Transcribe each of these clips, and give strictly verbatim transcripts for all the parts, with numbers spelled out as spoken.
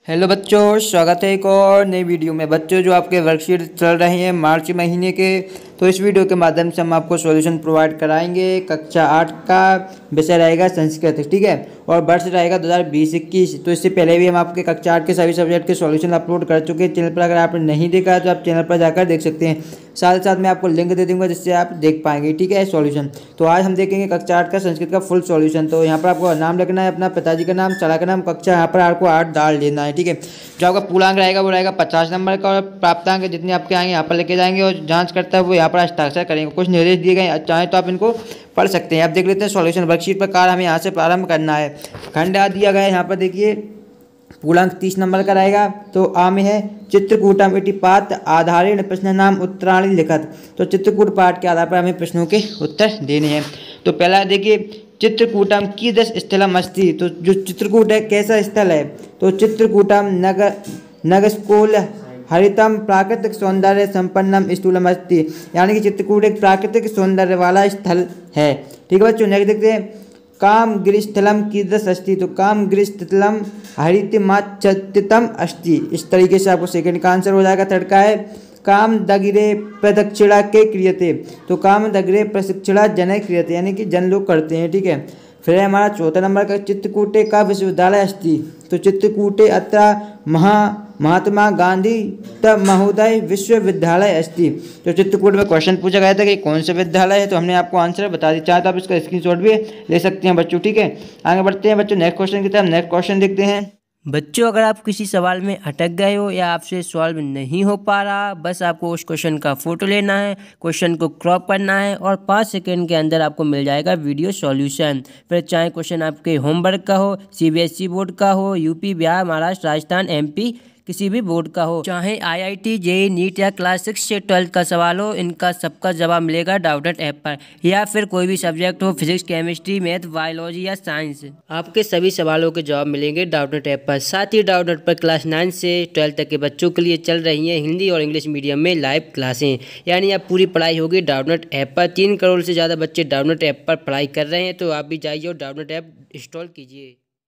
Hello बच्चों, स्वागत है एक और नई वीडियो में। बच्चों, जो आपके वर्कशीट चल रहे हैं मार्च महीने के, तो इस वीडियो के माध्यम से हम आपको सॉल्यूशन प्रोवाइड कराएंगे। कक्षा आठ का विषय रहेगा संस्कृत, ठीक है, और वर्ष रहेगा दो हज़ार बीस इक्कीस। तो इससे पहले भी हम आपके कक्षा आठ के सभी सब्जेक्ट के सॉल्यूशन अपलोड कर चुके हैं चैनल पर। अगर आपने नहीं देखा है तो आप चैनल पर जाकर देख सकते हैं। साथ ही साथ मैं आपको लिंक दे दूंगा जिससे आप देख पाएंगे, ठीक है, सॉल्यूशन। तो आज हम देखेंगे कक्षा आठ का संस्कृत का फुल सॉल्यूशन। तो यहाँ पर आपको नाम लिखना है, अपना पिताजी का नाम, शाला का नाम, कक्षा यहाँ पर आपको आठ डाल लेना है, ठीक है। जो आपका पूर्णांक रहेगा वो रहेगा पचास नंबर का, और प्राप्तांक जितने आपके आएंगे यहाँ पर लेके जाएंगे, और जांच करता है वो यहाँ पर हस्ताक्षर करेंगे। कुछ निर्देश दिए गए, चाहे तो आप इनको पढ़ सकते हैं। आप देख लेते हैं सॉल्यूशन वर्कशीट पर कार्य हमें यहाँ से प्रारंभ करना है। खंड आ दिया गया है यहाँ पर, देखिए पूर्णांक तीस नंबर का रहेगा। तो आ में है चित्रकूटम इति पाठ आधारेण प्रश्न नाम उत्तराणि लिखत। तो चित्रकूट पाठ के आधार पर हमें प्रश्नों के उत्तर देने हैं। तो पहला देखिए, चित्रकूटम कीदृश स्थलम अस्ति। तो जो चित्रकूट है कैसा स्थल है, तो चित्रकूटम नगर नगस्कोल हरितम प्राकृतिक सौंदर्य संपन्नम स्थूलम अस्ति। यानी कि चित्रकूट एक प्राकृतिक सौंदर्य वाला स्थल है, ठीक है बच्चों। नेक्स्ट देखते हैं, काम गिरिस्थलम कीदृश अस्ति। तो काम गिरिस्थलम हरितमाच्छादितम अस्ति। इस तरीके से आपको सेकंड का आंसर हो जाएगा। थर्ड का है, काम दगिरे प्रदक्षिणा के क्रियते। तो काम दगिरे प्रशिक्षणा जन क्रियते, यानी कि जन लोग करते हैं, ठीक है। फिर है हमारा चौथा नंबर का, चित्रकूटे का विश्वविद्यालय अस्ति। तो चित्रकूटे अत्र महा महात्मा गांधी तब महोदय विश्वविद्यालय अस्ति। तो चित्रकूट में क्वेश्चन पूछा गया था कि कौन सा विद्यालय है, तो हमने आपको आंसर बता दिया। चाहे तो आप इसका स्क्रीनशॉट भी ले सकते हैं बच्चों, ठीक है। आगे बढ़ते हैं बच्चों नेक्स्ट क्वेश्चन की तरफ। नेक्स्ट क्वेश्चन देखते हैं। बच्चों, अगर आप किसी सवाल में अटक गए हो या आपसे सॉल्व नहीं हो पा रहा, बस आपको उस क्वेश्चन का फोटो लेना है, क्वेश्चन को क्रॉप करना है, और पाँच सेकंड के अंदर आपको मिल जाएगा वीडियो सॉल्यूशन। फिर चाहे क्वेश्चन आपके होमवर्क का हो, सीबीएसई बोर्ड का हो, यूपी, बिहार, महाराष्ट्र, राजस्थान, एमपी, किसी भी बोर्ड का हो, चाहे आईआईटी, जेईई, नीट या क्लास सिक्स से ट्वेल्थ का सवाल हो, इनका सबका जवाब मिलेगा डाउटनेट ऐप पर। या फिर कोई भी सब्जेक्ट हो, फिजिक्स, केमिस्ट्री, मैथ, बायोलॉजी या साइंस, आपके सभी सवालों के जवाब मिलेंगे डाउटनेट ऐप पर। साथ ही डाउटनेट पर क्लास नाइन से ट्वेल्थ तक के बच्चों के लिए चल रही हैं हिंदी और इंग्लिश मीडियम में लाइव क्लासें, यानी अब पूरी पढ़ाई होगी डाउटनेट ऐप पर। तीन करोड़ से ज़्यादा बच्चे डाउटनेट ऐप पर पढ़ाई कर रहे हैं, तो आप भी जाइए और डाउटनेट ऐप इंस्टॉल कीजिए।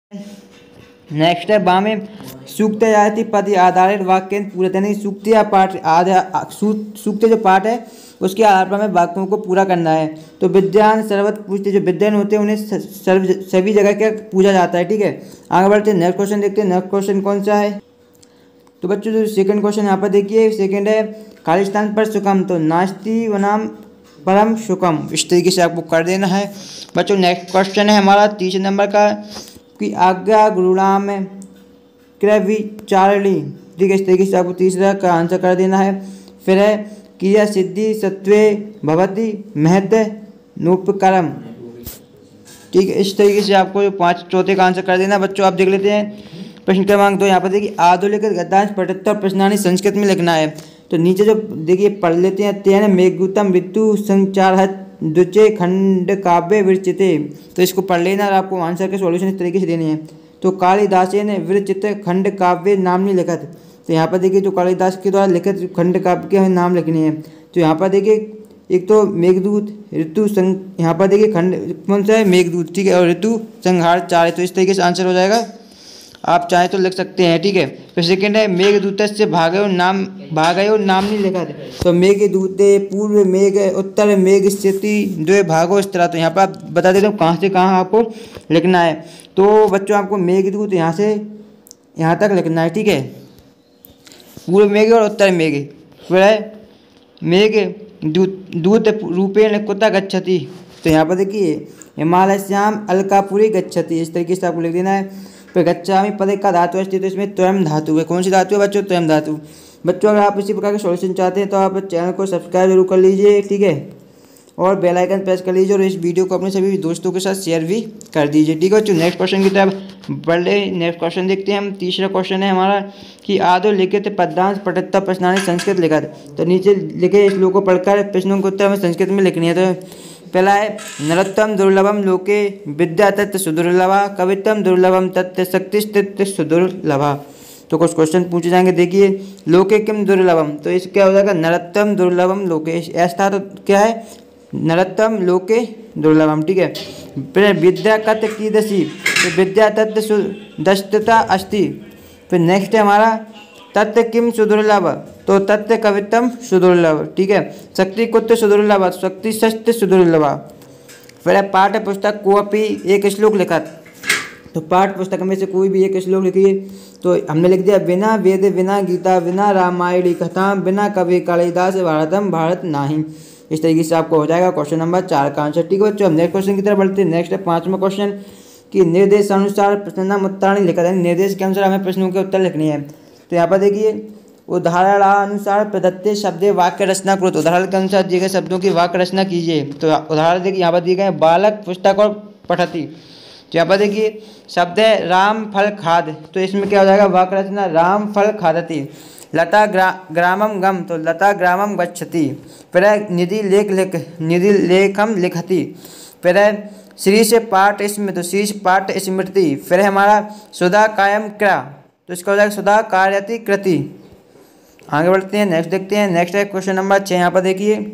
नेक्स्ट है बामे सूक्त जाति पद आधारित वाक्य पूरे, यानी सूक्त या पाठ आधा सूक्त जो पाठ है उसके आधार पर हमें वाक्यों को पूरा करना है। तो विद्यान सर्वत पूछते, जो विद्वान होते हैं उन्हें सर्व सभी जगह क्या पूछा जाता है, ठीक है। आगे बढ़ते हैं नेक्स्ट क्वेश्चन देखते हैं। नेक्स्ट क्वेश्चन कौन सा है, तो बच्चों जो सेकंड क्वेश्चन यहाँ पर देखिए, सेकंड है खाली स्थान पर सुखम। तो नास्ति वनाम परम सुखम, इस तरीके से आपको कर देना है बच्चों। नेक्स्ट क्वेश्चन है हमारा तीसरे नंबर का, कि आज्ञा गुरुनाम क्रयविचारणी, ठीक है, इस तरीके से आपको तीसरा का आंसर कर देना है। फिर है क्रिया सिद्धि सत्वे भवति महत नोपकरम, ठीक है, इस तरीके से आपको जो पाँच चौथे का आंसर कर देना बच्चों। आप देख लेते हैं प्रश्न क्रमांक दो। यहाँ पर देखिए आधुलिखित गद्यांश पठित्वा प्रश्नानि संस्कृत में लिखना है। तो नीचे जो देखिए पढ़ लेते हैं, तेन मेघदूतम ऋतु संचार द्विचे खंड काव्य विरचिते। तो इसको पढ़ लेना और आपको आंसर के सॉल्यूशन इस तरीके से देने हैं। तो कालिदासेन विरचित खंड काव्य नाम नहीं लिखत। तो यहाँ पर देखिए जो कालिदास के द्वारा लिखित खंड काव्य के नाम लिखने हैं। तो यहाँ पर देखिए एक तो मेघदूत, ऋतु संग, यहाँ पर देखिए खंड कौन सा है, मेघदूत, ठीक है, और ऋतु संहार चार। तो इस तरीके से आंसर हो जाएगा, आप चाहें तो लिख सकते हैं, ठीक है। फिर सेकंड है मेघदूत से भागयो नाम भागयो नाम नहीं लिखा था। तो मेघदूते पूर्व मेघ उत्तर मेघ स्थिति द्वे भागो इस तरह। तो यहाँ पर आप बता देते हो कहाँ से कहाँ आपको लिखना है। तो बच्चों आपको मेघदूत यहाँ से यहाँ तक लिखना है, ठीक है, पूर्व मेघ और उत्तर मेघ। फिर है मेघ दूत दूत रूपेण कुतः गच्छति। तो यहाँ पर देखिए हिमालयस्याम अलकापुरी गच्छति, इस तरीके से आपको लिख देना है। फिर गच्छामि पद का धातु अस्ति, तो इसमें त्वयं धातु है। कौन सी धातु है बच्चों, त्वयं धातु। बच्चों अगर आप इसी प्रकार के सॉल्यूशन चाहते हैं तो आप चैनल को सब्सक्राइब जरूर कर लीजिए, ठीक है, और बेल आइकन प्रेस कर लीजिए, और इस वीडियो को अपने सभी दोस्तों के साथ शेयर भी कर दीजिए, ठीक है बच्चों। नेक्स्ट क्वेश्चन की तरफ बढ़ ले। नेक्स्ट क्वेश्चन देखते हैं हम। तीसरा क्वेश्चन है हमारा, कि आदो लिखित पद्यांश पठित्वा प्रश्नानि संस्कृत लिखत। तो नीचे लिखे श्लोक को पढ़कर प्रश्नों को उत्तर हमें संस्कृत में लिखनी है। तो पहला है नरोत्तम दुर्लभम लोके विद्या तत्व सुदुर्लभा कवित्वम दुर्लभम तत्व शक्तिस्तत्व सुदुर्लभा। तो कुछ क्वेश्चन पूछे जाएंगे, देखिए लोके किम दुर्लभम। तो इस क्या हो जाएगा, नरोत्तम दुर्लभम लोके, ऐसा तो क्या है, नरोत्तम लोके दुर्लभम, ठीक है। फिर विद्या कत कीदसी, तो विद्या तत्व दस्तता अस्ति। फिर नेक्स्ट है हमारा तत्व किम सुदुर्लभ, तो तत्व कवित्तम सुदुर्लभ, ठीक है। शक्ति कुत्र सुदुर्लभ, शक्ति शस्त्र सुदुर्लभ। फिर है पाठ्य पुस्तक कोपी एक श्लोक लिखा, तो पाठ्य पुस्तक में से कोई भी एक श्लोक लिखिए। तो हमने लिख दिया बिना वेद बिना गीता बिना रामायणी कथा बिना कवि कालिदास भारतम भारत नाही। इस तरीके से आपको हो जाएगा क्वेश्चन नंबर चार का आंसर, ठीक है बच्चों। हम नेक्स्ट क्वेश्चन की तरफ बढ़ते हैं। नेक्स्ट है पांचवा क्वेश्चन कि निर्देशानुसार प्रश्न उत्तराणी लिखा है, निर्देश के अनुसार हमें प्रश्नों के उत्तर लिखनी है। तो यहाँ पर देखिए उदाहरणानुसार प्रदत्त शब्द वाक्य रचना करो, तो उदाहरण के अनुसार दिए गए शब्दों की वाक्य रचना कीजिए। तो उदाहरण देखिए यहाँ पर दिए गए बालक पुस्तक और पठती। तो यहाँ पर देखिए शब्द है राम फल खाद, तो इसमें क्या हो जाएगा वाक्य रचना राम फल खादती। लता ग्रा ग्रामम गम, तो लता ग्रामम गच्छति। फिर है निधि लेख लिख निधि लेखम लिखति। फिर है श्री से पाठ स्मृति, तो श्री से पाठ स्मृति। फिर है हमारा सुधा कायम क्रा, तो इसका हो जाएगा सुधा कार्यति कृति। आगे बढ़ते हैं, नेक्स्ट देखते हैं। नेक्स्ट है क्वेश्चन नंबर छः। यहाँ पर देखिए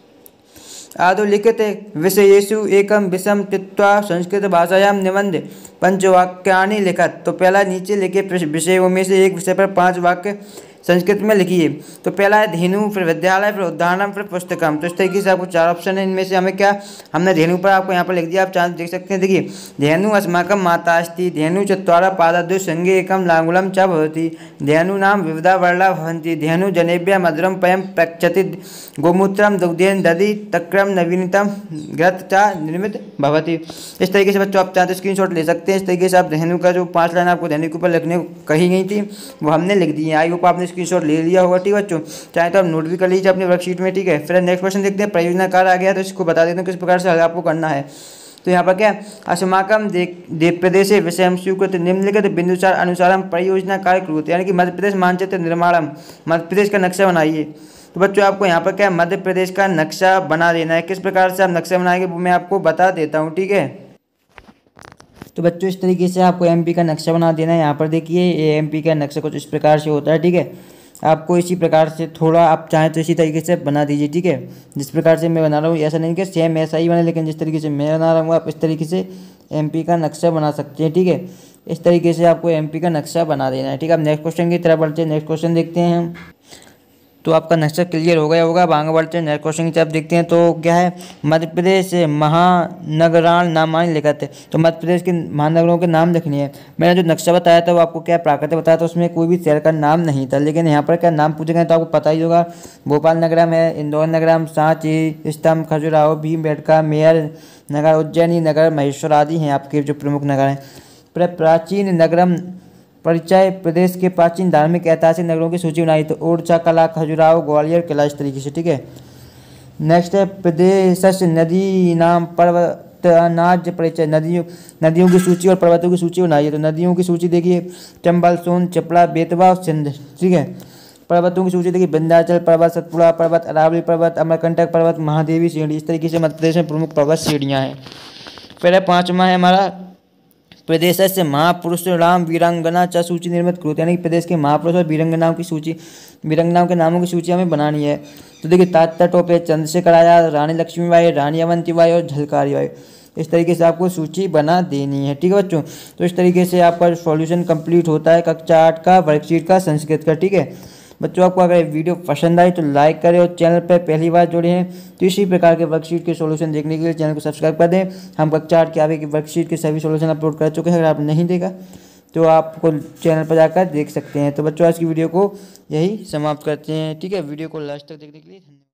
आदौ लिखित विषयेषु एकम विषम तित्वा संस्कृत भाषायाम निबंध पंचवाक्यानि लिखत। तो पहला नीचे लिखे विषयों में से एक विषय पर पांच वाक्य संस्कृत में लिखिए। तो पहला है धेनु, फिर विद्यालय, फिर उदाहरणम, फिर पुस्तकम। तो इस तरीके से आपको चार ऑप्शन है, इनमें से हमें क्या हमने धेनु पर आपको यहाँ पर लिख दिया, आप चांस देख सकते हैं। देखिए धेनु अस्माकम माता अस्ति, धेनु चत्वारः पादद्वौ संगे एकम लांगुलम च भवति, धेनु नाम विविधा वर्णा भवन्ति, धेनु जनेभ्य मधुरम पयम प्रक्षति, गोमूत्रम दुग्धेन दधि तक्रम नवीनतम घृत च निर्मित भवति। इस तरीके से बच्चों आप चाहते स्क्रीन शॉट ले सकते हैं। इस तरीके से आप धेनु का जो पाँच लाइन आपको धेनु के ऊपर लिखने को कही गई थी वो हमने लिख दी है। आई होप आपने स्क्रीनशॉट ले लिया होगा, ठीक है बच्चों। चाहे तो आप नोट भी कर लीजिए अपने वर्कशीट में, ठीक है। फिर नेक्स्ट क्वेश्चन देखते हैं। परियोजना कार्य आ गया तो इसको बता देते हैं किस प्रकार से आपको करना है। तो यहाँ पर क्या अस्माकम देव प्रदेश विषय स्वीकृत निम्नलिखित बिंदुसार अनुसारम परियोजना कार्य कुरुत, यानी कि मध्य प्रदेश मानचित्र निर्माणम, मध्य प्रदेश का नक्शा बनाइए। तो बच्चों आपको यहाँ पर क्या मध्य प्रदेश का नक्शा बना देना है। किस प्रकार से आप नक्शा बनाएंगे वो मैं आपको बता देता हूँ, ठीक है। तो बच्चों इस तरीके से आपको एमपी का नक्शा बना देना है। यहाँ पर देखिए ये एमपी का नक्शा कुछ इस प्रकार से होता है, ठीक है। आपको इसी प्रकार से थोड़ा आप चाहें तो इसी तरीके से बना दीजिए, ठीक है। जिस प्रकार से मैं बना रहा हूँ ऐसा नहीं कि सेम ऐसा ही बने, लेकिन जिस तरीके से मैं बना रहा हूँ आप इस तरीके से एमपी का नक्शा बना सकते हैं, ठीक है। इस तरीके से आपको एमपी का नक्शा बना देना है, ठीक है। अब नेक्स्ट क्वेश्चन की तरफ बढ़ते हैं। नेक्स्ट क्वेश्चन देखते हैं हम। तो आपका नक्शा क्लियर हो गया होगा। अब आगे बढ़ते हैं नेक्स्ट क्वेश्चन की तरफ देखते हैं। तो क्या है मध्य प्रदेश महानगरान नामानि लिखत है, तो मध्य प्रदेश के महानगरों के नाम लिखनी है। मैंने जो नक्शा बताया था वो आपको क्या प्राकृतिक बताया था, उसमें कोई भी शहर का नाम नहीं था, लेकिन यहाँ पर क्या नाम पूछे गए तो आपको पता ही होगा। भोपाल नगरम है, इंदौर नगरम, सांची, स्तंभ, खजुराहो, भीमबेटका, मेयर नगर, उज्जैनी नगर, महेश्वर आदि हैं आपके जो प्रमुख नगर हैं। प्राचीन नगरम परिचय प्रदेश के प्राचीन धार्मिक ऐतिहासिक नगरों की सूची बनाई, तो ओरछा, कला, खजुराहो, ग्वालियर, किला, इस तरीके से, ठीक है। नेक्स्ट है प्रदेश नदी नाम पर्वत अनाज परिचय, नदियों नदियों की सूची और पर्वतों की सूची बनाई। तो नदियों की सूची देखिए चंबल, सोन, चपला, बेतवा और सिंध, ठीक है। पर्वतों की सूची देखिए विंध्याचल पर्वत, सतपुड़ा पर्वत, अरावली पर्वत, अमरकंटक पर्वत, महादेवी श्रेणी। इस तरीके से मध्य प्रदेश में प्रमुख पर्वत श्रेणियाँ हैं। फिर है पाँचवा है हमारा प्रदेश से महापुरुष राम वीरांगना च सूची निर्मित करो, यानी कि प्रदेश के महापुरुष और वीरांगनाओं की सूची वीरांगनाओं के नामों की सूची हमें बनानी है। तो देखिए तात्या टोपे, चंद्रशेखर आजाद, रानी लक्ष्मीबाई, रानी अवंतीबाई और झलकारी बाई। इस तरीके से आपको सूची बना देनी है, ठीक है बच्चों। तो इस तरीके से आपका सॉल्यूशन कंप्लीट होता है कक्षा आठ का वर्कशीट का संस्कृत का, ठीक है बच्चों। आपको अगर वीडियो पसंद आई तो लाइक करें, और चैनल पर पहली बार जुड़े हैं तो इसी प्रकार के वर्कशीट के सॉल्यूशन देखने के लिए चैनल को सब्सक्राइब कर दें। हम कक्षा आठ के आगे की वर्कशीट के सभी सॉल्यूशन अपलोड कर चुके हैं। अगर आपने नहीं देखा तो आपको चैनल पर जाकर देख सकते हैं। तो बच्चों आज की वीडियो को यही समाप्त करते हैं, ठीक है। वीडियो को लास्ट तक देखने के लिए धन्यवाद।